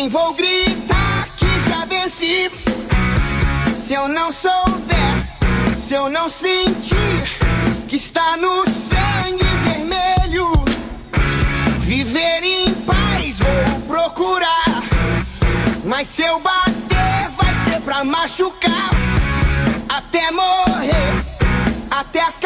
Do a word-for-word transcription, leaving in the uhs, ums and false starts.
Nem vou gritar que já venci. Se eu não souber, se eu não sentir que está no sangue vermelho, viver em paz vou procurar. Mas se eu bater vai ser pra machucar. Até morrer, até